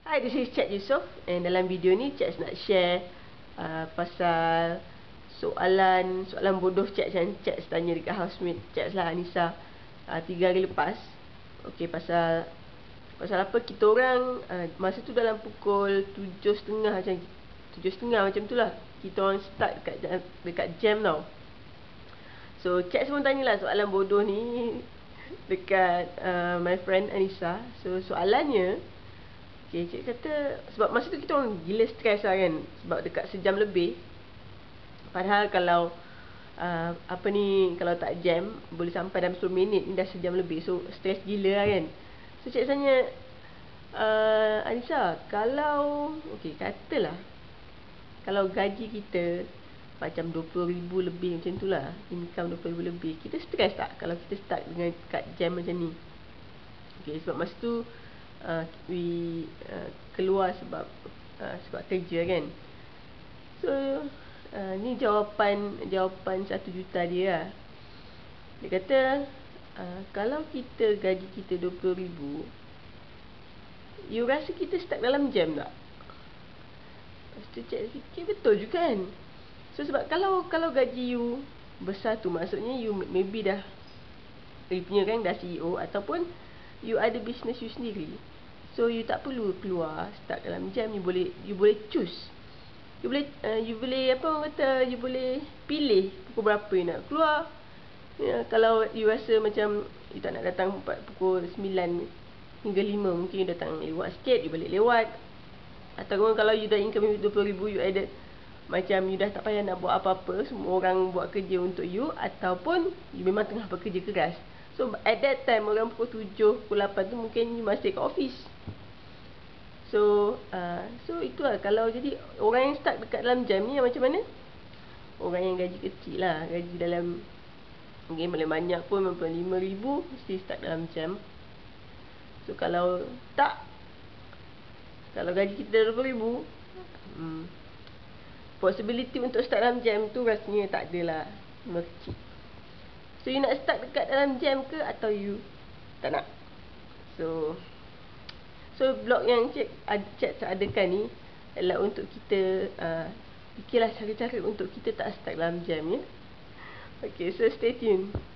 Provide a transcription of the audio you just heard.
Hi, this is Cik Yusof, and dalam video ni Cik nak share pasal soalan bodoh Cik yang Cik tanya dekat housemate Cik lah, Anissa, 3 hari lepas. Okey, pasal apa kita orang masa tu dalam pukul 7.30 macam 7.30 macam tu lah, kita orang start dekat jam tau. So Cik pun tanyalah soalan bodoh ni dekat my friend Anissa. So soalannya, okay, Cik kata, sebab masa tu kita orang gila stres lah kan, sebab dekat sejam lebih. Padahal kalau kalau tak jam boleh sampai dalam 10 minit ni dah sejam lebih. So stres gila lah kan. So Cik tanya, Anissa, kalau katalah kalau gaji kita macam 20,000 lebih macam tu lah, income 20,000 lebih, kita stres tak kalau kita start dengan kat jam macam ni? Okay, sebab masa tu keluar sebab kerja kan. So ni jawapan 1 juta dia lah. Dia kata, kalau kita gaji kita 20,000, you rasa kita start dalam jam tak? Lepas tu Cik fikir betul juga kan. So sebab kalau gaji you besar tu, maksudnya you maybe dah punya kan, dah CEO, ataupun you ada business you sendiri. So you tak perlu keluar start dalam jam. You boleh choose. You boleh apa orang kata, you boleh pilih pukul berapa you nak keluar. Ya, kalau you rasa macam you tak nak datang pukul 9 hingga 5, mungkin you datang lewat sikit, you balik lewat. Ataupun kalau you dah income 20,000, you either macam you dah tak payah nak buat apa-apa, semua orang buat kerja untuk you, ataupun you memang tengah bekerja keras. So at that time, orang pukul 7, pukul 8 tu mungkin you masih kat office. So itu lah. Kalau jadi orang yang start dekat dalam jam ni macam mana? Orang yang gaji kecil lah, gaji dalam mungkin paling banyak pun 5,000 mesti start dalam jam. So kalau tak, kalau gaji kita 20,000, possibility untuk start dalam jam tu rasanya tak adalah, memang kecil. So you nak start dekat dalam jam ke, atau you tak nak? So blog yang Cik adakan ni adalah untuk kita fikirlah cara-cara untuk kita tak start dalam jam, ya. Okay, so stay tune.